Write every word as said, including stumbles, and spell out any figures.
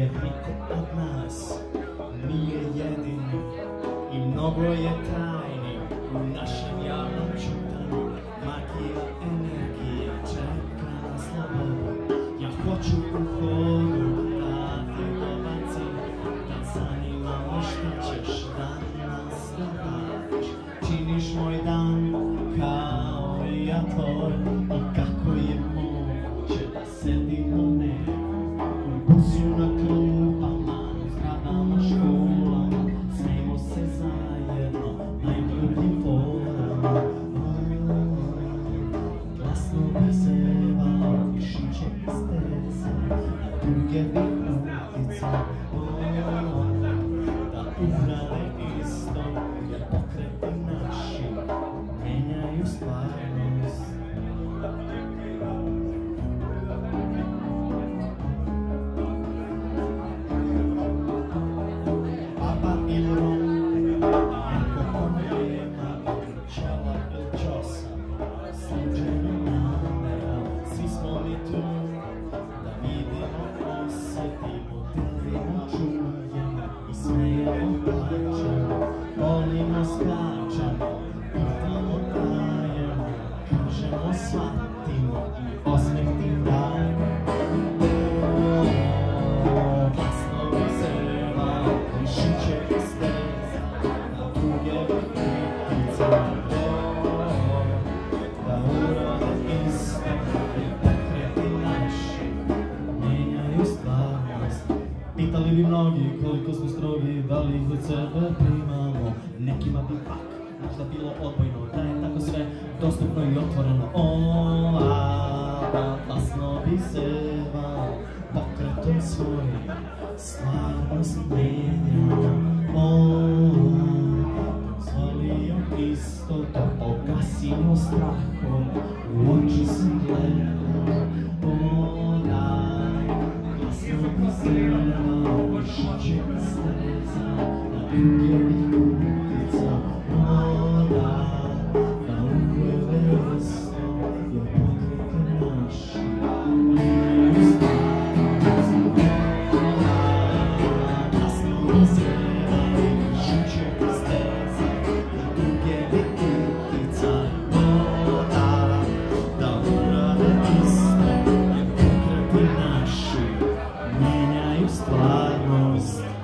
jer niko od nas nije jedini i mnogo je tajni u našem javnom čutanju. Magija, energija čeka na slobodu. Ja hoću u hodu da te dobacim, da zanima me šta ćeš danas da radiš. Činiš moj dan kao i ja tvoj, i kako je moguće da sedimo ne u busu na klupama, u zgradama, školama, smijemo se zajedno najljubljim forama. Glasno bi zevao mišiće i steze, na duge bih utica, da uhrane isto, jer pokreti naši menjaju stvarnost. Papa il rom, neko ko nema čela il čosa, slučajno namera, svi smo mi tu, da vidimo, osjetimo, delimo, čujemo i smijemo, plaćemo, volimo, skačemo, pitamo, dajemo, kažemo, shvatimo i osmeh ti dajemo. Glasno bi zevao mišiće i steze, na duge bi utica, da urode isto i pokreti naši menjaju stvarnost. Pitali bi mnogi koliko smo strogi, da li ih od sebe primamo. Nekima bi pak možda bilo odbojno, da je tako sve dostupno i otvoreno. O, a, glasno bi zevao pokretom svojim, stvarnost menjamo. O, dozvolio isto to, pogasimo strahom, u oči se gledamo. O, daj, glasno bi zevao mišiće i steza, na duge bih utica. O, daj, da urode isto, jer pokreti naši menjaju stvarnost. Glasno bi zevao mišiće i steza, na duge bih utica. O, daj, da urode isto, jer pokreti naši menjaju stvarnost.